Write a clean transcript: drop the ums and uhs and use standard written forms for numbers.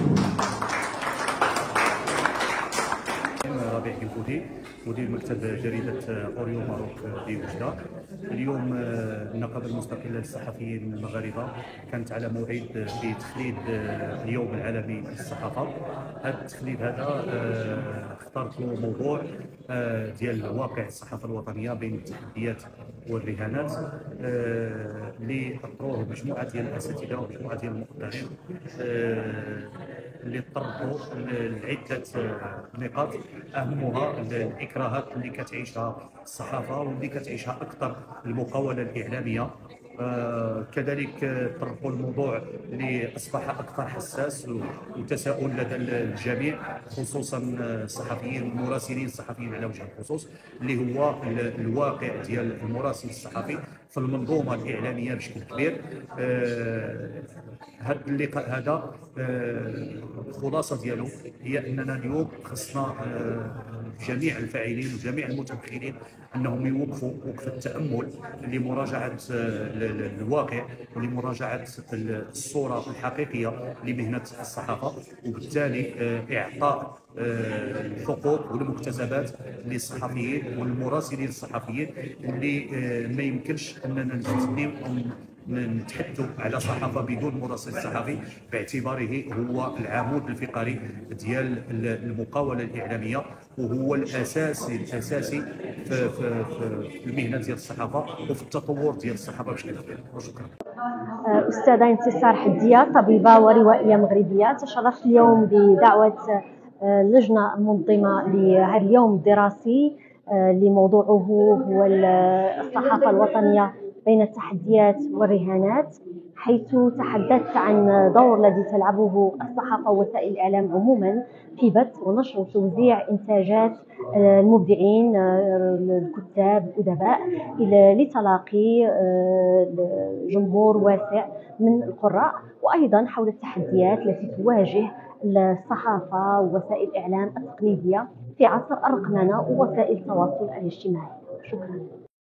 ربيع كنفوتي، مدير مكتب جريدة أوريو ماروك بوجدة. اليوم النقابة المستقلة للصحفيين المغاربة كانت على موعد بتخليد اليوم العالمي للصحافة. هذا التخليد هذا اخترت له موضوع ديال واقع الصحافة الوطنية بين التحديات والرهانات، اللي اطروه مجموعة ديال الأساتذة ومجموعة ديال المقدرين، اللي تطرقوا لعدة نقاط، اهمها الاكراهات اللي كتعيشها الصحافه واللي كتعيشها اكثر المقاوله الاعلاميه. كذلك طرقوا الموضوع اللي اصبح اكثر حساس وتساؤل لدى الجميع، خصوصا الصحفيين والمراسلين الصحفيين على وجه الخصوص، اللي هو الواقع ديال المراسل الصحفي في المنظومه الاعلاميه بشكل كبير. هذا اللقاء هذا الخلاصه ديالو هي اننا اليوم خصنا جميع الفاعلين وجميع المتدخلين انهم يوقفوا وقف التامل لمراجعه الواقع ولمراجعه الصوره الحقيقيه لمهنه الصحافه، وبالتالي اعطاء الحقوق والمكتسبات للصحفيين والمراسلين الصحفيين، واللي ما يمكنش اننا نستثنيو نتحدثوا على صحافه بدون مراسل صحفي، باعتباره هو العمود الفقري ديال المقاوله الاعلاميه، وهو الاساسي في المهنه ديال الصحافه وفي التطور ديال الصحافه بشكل كبير. وشكرا. أستاذة انتصار حدية، طبيبة وروائية مغربية، تشرفت اليوم بدعوة اللجنة المنظمة لهذا اليوم الدراسي اللي موضوعه هو الصحافة الوطنية بين التحديات والرهانات، حيث تحدثت عن دور الذي تلعبه الصحافة ووسائل الإعلام عموما في بث ونشر وتوزيع إنتاجات المبدعين الكتاب الأدباء لتلاقي جمهور واسع من القراء، وأيضا حول التحديات التي تواجه الصحافة ووسائل الإعلام التقليدية في عصر الرقمنة ووسائل التواصل الاجتماعي. شكرا.